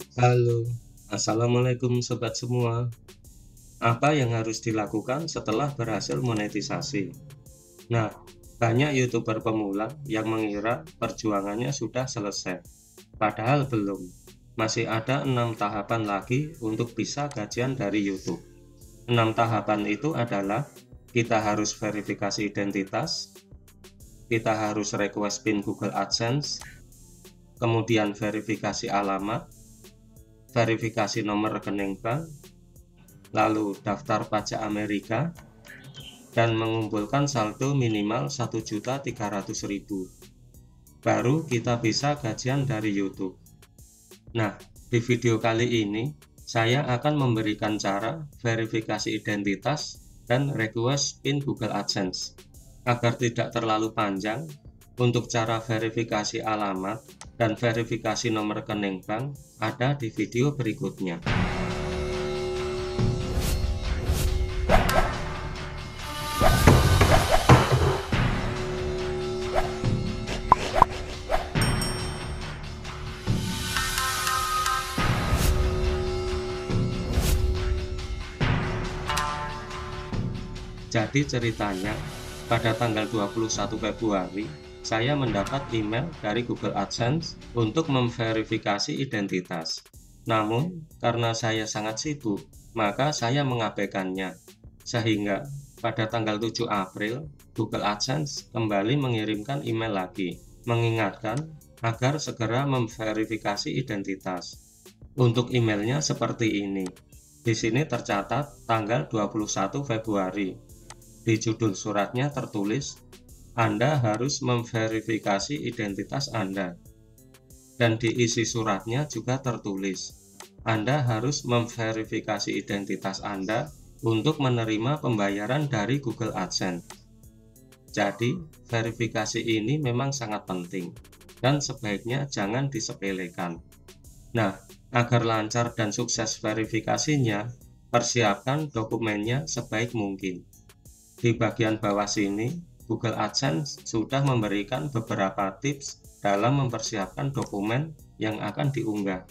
Halo, assalamualaikum sobat semua. Apa yang harus dilakukan setelah berhasil monetisasi? Nah, banyak YouTuber pemula yang mengira perjuangannya sudah selesai, padahal belum. Masih ada 6 tahapan lagi untuk bisa gajian dari YouTube. 6 tahapan itu adalah: kita harus verifikasi identitas, kita harus request PIN Google AdSense, kemudian verifikasi alamat, verifikasi nomor rekening bank, lalu daftar pajak Amerika, dan mengumpulkan saldo minimal 1.300.000. Baru kita bisa gajian dari YouTube. Nah, di video kali ini saya akan memberikan cara verifikasi identitas dan request PIN Google AdSense. Agar tidak terlalu panjang, untuk cara verifikasi alamat dan verifikasi nomor rekening bank ada di video berikutnya. Jadi ceritanya, pada tanggal 21 Februari, saya mendapat email dari Google AdSense untuk memverifikasi identitas. Namun, karena saya sangat sibuk, maka saya mengabaikannya. Sehingga, pada tanggal 7 April, Google AdSense kembali mengirimkan email lagi, mengingatkan agar segera memverifikasi identitas. Untuk emailnya seperti ini. Di sini tercatat tanggal 21 Februari. Di judul suratnya tertulis, Anda harus memverifikasi identitas Anda. Dan di isi suratnya juga tertulis, Anda harus memverifikasi identitas Anda untuk menerima pembayaran dari Google AdSense. Jadi, verifikasi ini memang sangat penting, dan sebaiknya jangan disepelekan. Nah, agar lancar dan sukses verifikasinya, persiapkan dokumennya sebaik mungkin. Di bagian bawah sini, Google AdSense sudah memberikan beberapa tips dalam mempersiapkan dokumen yang akan diunggah.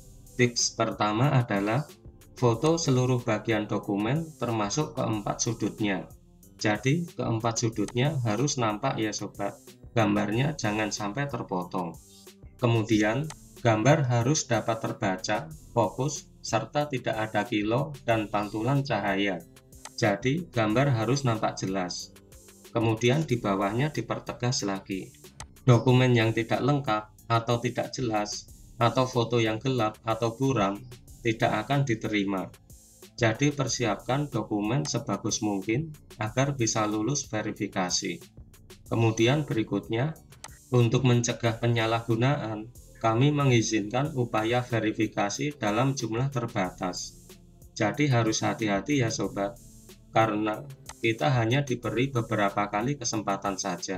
Tips pertama adalah foto seluruh bagian dokumen termasuk keempat sudutnya. Jadi, keempat sudutnya harus nampak ya sobat. Gambarnya jangan sampai terpotong. Kemudian, gambar harus dapat terbaca, fokus, serta tidak ada kilo dan pantulan cahaya. Jadi, gambar harus nampak jelas. Kemudian di bawahnya dipertegas lagi. Dokumen yang tidak lengkap atau tidak jelas, atau foto yang gelap atau buram, tidak akan diterima. Jadi persiapkan dokumen sebagus mungkin agar bisa lulus verifikasi. Kemudian berikutnya, untuk mencegah penyalahgunaan, kami mengizinkan upaya verifikasi dalam jumlah terbatas. Jadi harus hati-hati ya sobat, karena kita hanya diberi beberapa kali kesempatan saja.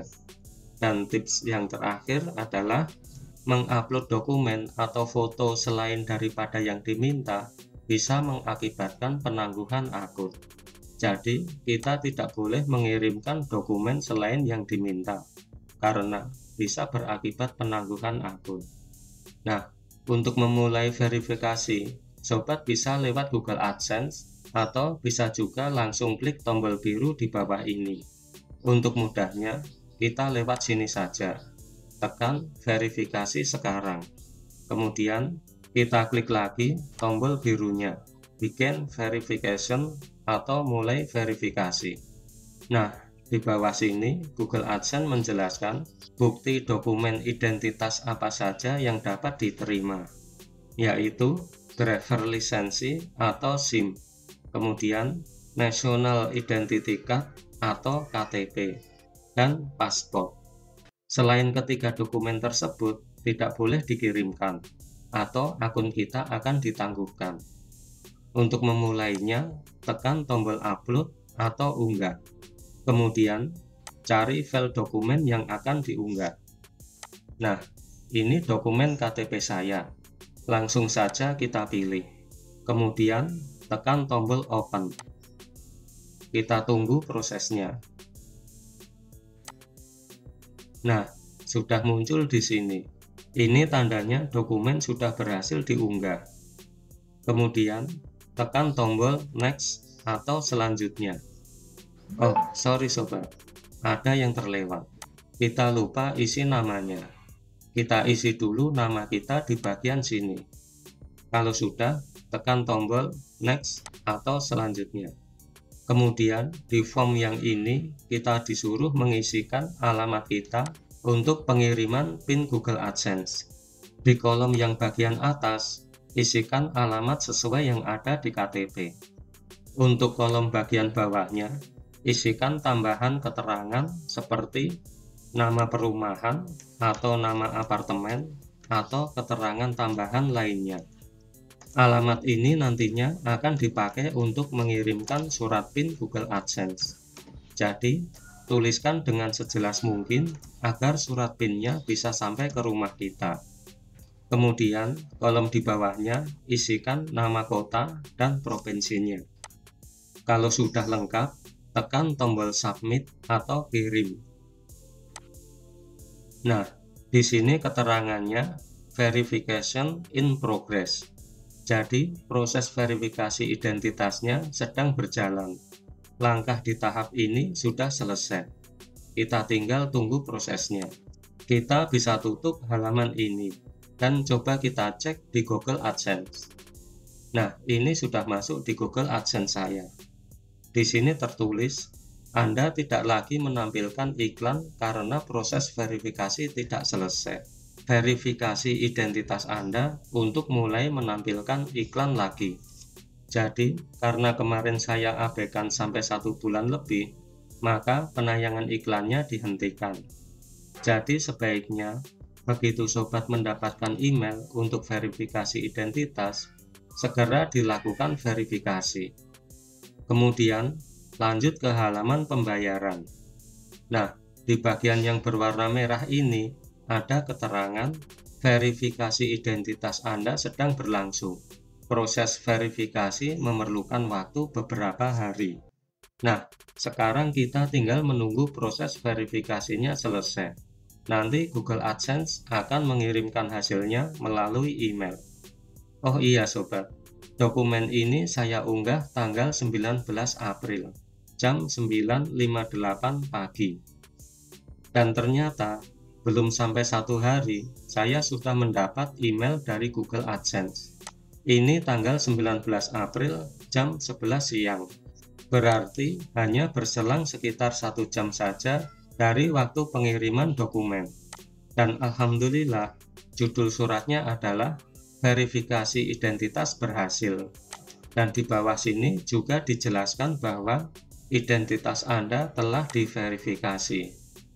Dan tips yang terakhir adalah mengupload dokumen atau foto selain daripada yang diminta bisa mengakibatkan penangguhan akun. Jadi, kita tidak boleh mengirimkan dokumen selain yang diminta, karena bisa berakibat penangguhan akun. Nah, untuk memulai verifikasi, sobat bisa lewat Google AdSense atau bisa juga langsung klik tombol biru di bawah ini. Untuk mudahnya, kita lewat sini saja. Tekan verifikasi sekarang. Kemudian, kita klik lagi tombol birunya, bikin verification atau mulai verifikasi. Nah, di bawah sini Google AdSense menjelaskan bukti dokumen identitas apa saja yang dapat diterima, yaitu driver lisensi atau SIM, kemudian National Identity Card atau KTP, dan paspor. Selain ketiga dokumen tersebut tidak boleh dikirimkan, atau akun kita akan ditangguhkan. Untuk memulainya, tekan tombol upload atau unggah. Kemudian, cari file dokumen yang akan diunggah. Nah, ini dokumen KTP saya. Langsung saja kita pilih. Kemudian, tekan tombol open. Kita tunggu prosesnya. Nah, sudah muncul di sini. Ini tandanya dokumen sudah berhasil diunggah. Kemudian, tekan tombol next atau selanjutnya. Oh, sorry sobat, ada yang terlewat. Kita lupa isi namanya. Kita isi dulu nama kita di bagian sini. Kalau sudah, tekan tombol next atau selanjutnya. Kemudian, di form yang ini, kita disuruh mengisikan alamat kita untuk pengiriman PIN Google AdSense. Di kolom yang bagian atas, isikan alamat sesuai yang ada di KTP. Untuk kolom bagian bawahnya, isikan tambahan keterangan seperti nama perumahan atau nama apartemen atau keterangan tambahan lainnya. Alamat ini nantinya akan dipakai untuk mengirimkan surat PIN Google AdSense. Jadi, tuliskan dengan sejelas mungkin agar surat PIN-nya bisa sampai ke rumah kita. Kemudian, kolom di bawahnya isikan nama kota dan provinsinya. Kalau sudah lengkap, tekan tombol submit atau kirim. Nah, di sini keterangannya verification in progress. Jadi, proses verifikasi identitasnya sedang berjalan. Langkah di tahap ini sudah selesai. Kita tinggal tunggu prosesnya. Kita bisa tutup halaman ini dan coba kita cek di Google AdSense. Nah, ini sudah masuk di Google AdSense saya. Di sini tertulis, Anda tidak lagi menampilkan iklan karena proses verifikasi tidak selesai. Verifikasi identitas Anda untuk mulai menampilkan iklan lagi. Jadi, karena kemarin saya abaikan sampai 1 bulan lebih, maka penayangan iklannya dihentikan. Jadi sebaiknya, begitu sobat mendapatkan email untuk verifikasi identitas, segera dilakukan verifikasi. Kemudian, lanjut ke halaman pembayaran. Nah, di bagian yang berwarna merah ini, ada keterangan verifikasi identitas Anda sedang berlangsung. Proses verifikasi memerlukan waktu beberapa hari. Nah, sekarang kita tinggal menunggu proses verifikasinya selesai. Nanti Google AdSense akan mengirimkan hasilnya melalui email. Oh iya sobat, dokumen ini saya unggah tanggal 19 April, jam 9.58 pagi. Dan ternyata, belum sampai 1 hari, saya sudah mendapat email dari Google AdSense. Ini tanggal 19 April jam 11 siang. Berarti hanya berselang sekitar 1 jam saja dari waktu pengiriman dokumen. Dan alhamdulillah, judul suratnya adalah verifikasi identitas berhasil. Dan di bawah sini juga dijelaskan bahwa identitas Anda telah diverifikasi.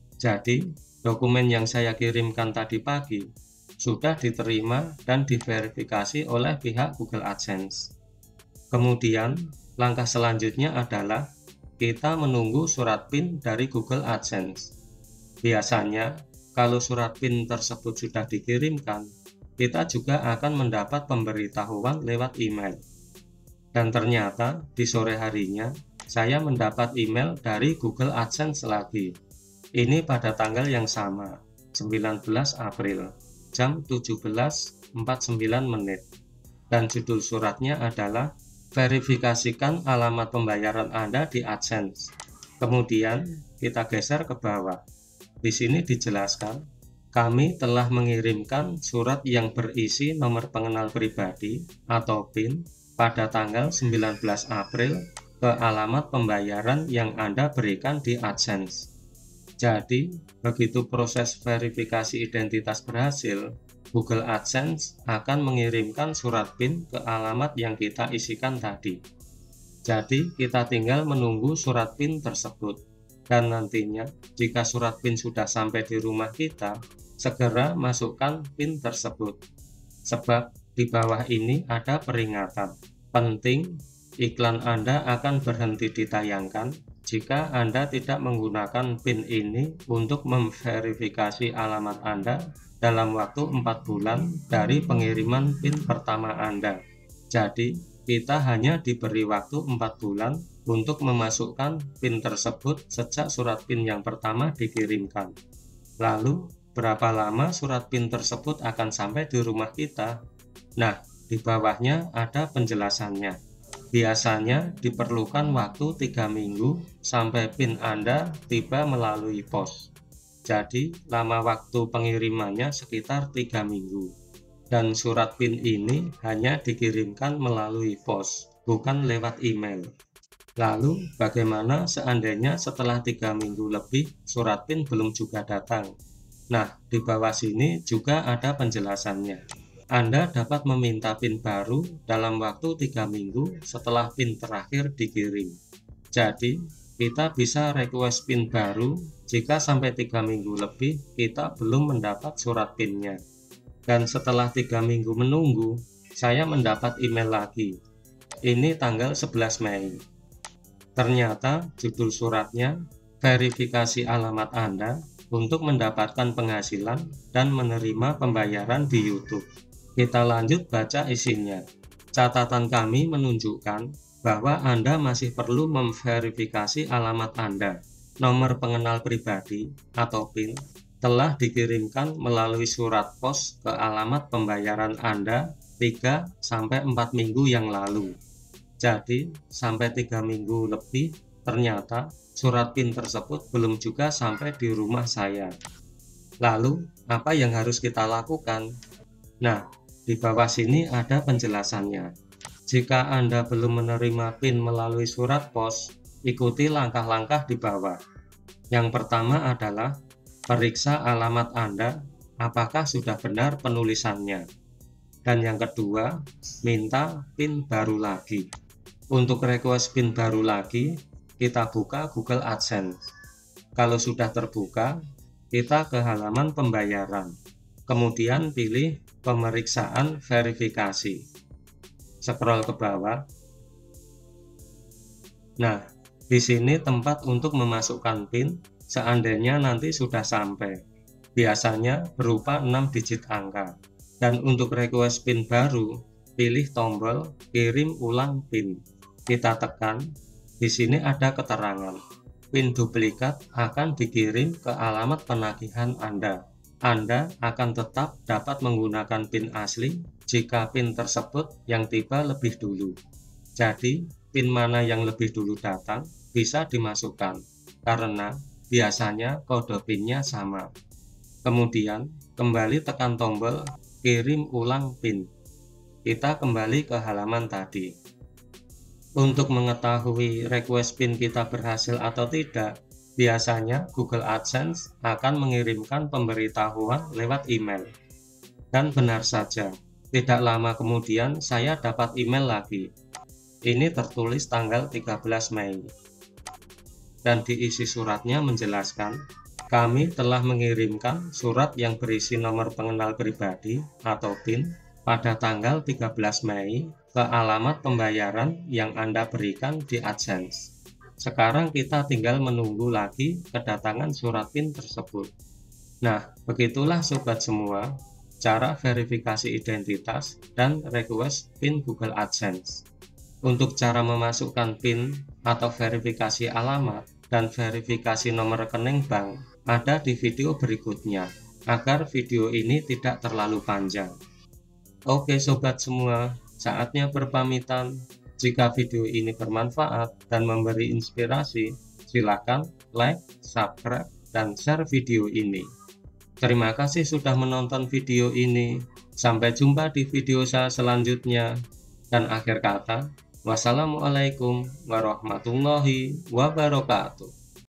Jadi, dokumen yang saya kirimkan tadi pagi sudah diterima dan diverifikasi oleh pihak Google AdSense. Kemudian, langkah selanjutnya adalah kita menunggu surat PIN dari Google AdSense. Biasanya, kalau surat PIN tersebut sudah dikirimkan, kita juga akan mendapat pemberitahuan lewat email. Dan ternyata, di sore harinya, saya mendapat email dari Google AdSense lagi. Ini pada tanggal yang sama, 19 April, jam 17.49 menit. Dan judul suratnya adalah verifikasikan alamat pembayaran Anda di AdSense. Kemudian kita geser ke bawah. Di sini dijelaskan, kami telah mengirimkan surat yang berisi nomor pengenal pribadi atau PIN pada tanggal 19 April ke alamat pembayaran yang Anda berikan di AdSense. Jadi, begitu proses verifikasi identitas berhasil, Google AdSense akan mengirimkan surat PIN ke alamat yang kita isikan tadi. Jadi, kita tinggal menunggu surat PIN tersebut. Dan nantinya, jika surat PIN sudah sampai di rumah kita, segera masukkan PIN tersebut. Sebab di bawah ini ada peringatan. Penting, iklan Anda akan berhenti ditayangkan jika Anda tidak menggunakan PIN ini untuk memverifikasi alamat Anda dalam waktu 4 bulan dari pengiriman PIN pertama Anda. Jadi, kita hanya diberi waktu 4 bulan untuk memasukkan PIN tersebut sejak surat PIN yang pertama dikirimkan. Lalu, berapa lama surat PIN tersebut akan sampai di rumah kita? Nah, di bawahnya ada penjelasannya. Biasanya diperlukan waktu 3 minggu sampai PIN Anda tiba melalui pos. Jadi, lama waktu pengirimannya sekitar 3 minggu. Dan surat PIN ini hanya dikirimkan melalui pos, bukan lewat email. Lalu, bagaimana seandainya setelah 3 minggu lebih surat PIN belum juga datang? Nah, di bawah sini juga ada penjelasannya. Anda dapat meminta PIN baru dalam waktu 3 minggu setelah PIN terakhir dikirim. Jadi, kita bisa request PIN baru jika sampai 3 minggu lebih kita belum mendapat surat PIN-nya. Dan setelah 3 minggu menunggu, saya mendapat email lagi. Ini tanggal 11 Mei. Ternyata judul suratnya, verifikasi alamat Anda untuk mendapatkan penghasilan dan menerima pembayaran di YouTube. Kita lanjut baca isinya. Catatan kami menunjukkan bahwa Anda masih perlu memverifikasi alamat Anda. Nomor pengenal pribadi atau PIN telah dikirimkan melalui surat pos ke alamat pembayaran Anda 3-4 minggu yang lalu. Jadi, sampai 3 minggu lebih, ternyata surat PIN tersebut belum juga sampai di rumah saya. Lalu, apa yang harus kita lakukan? Nah, di bawah sini ada penjelasannya. Jika Anda belum menerima PIN melalui surat pos, ikuti langkah-langkah di bawah. Yang pertama adalah periksa alamat Anda, apakah sudah benar penulisannya. Dan yang kedua, minta PIN baru lagi. Untuk request PIN baru lagi, kita buka Google AdSense. Kalau sudah terbuka, kita ke halaman pembayaran. Kemudian pilih pemeriksaan verifikasi. Scroll ke bawah. Nah, di sini tempat untuk memasukkan PIN seandainya nanti sudah sampai. Biasanya berupa 6 digit angka. Dan untuk request PIN baru, pilih tombol kirim ulang PIN. Kita tekan. Di sini ada keterangan, PIN duplikat akan dikirim ke alamat penagihan Anda. Anda akan tetap dapat menggunakan PIN asli jika PIN tersebut yang tiba lebih dulu. Jadi, PIN mana yang lebih dulu datang bisa dimasukkan, karena biasanya kode PIN-nya sama. Kemudian, kembali tekan tombol kirim ulang PIN. Kita kembali ke halaman tadi. Untuk mengetahui request PIN kita berhasil atau tidak, biasanya Google AdSense akan mengirimkan pemberitahuan lewat email. Dan benar saja, tidak lama kemudian saya dapat email lagi. Ini tertulis tanggal 13 Mei. Dan di isi suratnya menjelaskan, kami telah mengirimkan surat yang berisi nomor pengenal pribadi atau PIN pada tanggal 13 Mei ke alamat pembayaran yang Anda berikan di AdSense. Sekarang kita tinggal menunggu lagi kedatangan surat PIN tersebut. Nah, begitulah sobat semua, cara verifikasi identitas dan request PIN Google AdSense. Untuk cara memasukkan PIN atau verifikasi alamat dan verifikasi nomor rekening bank ada di video berikutnya, agar video ini tidak terlalu panjang. Oke sobat semua, saatnya berpamitan. Jika video ini bermanfaat dan memberi inspirasi, silakan like, subscribe, dan share video ini. Terima kasih sudah menonton video ini. Sampai jumpa di video saya selanjutnya. Dan akhir kata, wassalamualaikum warahmatullahi wabarakatuh.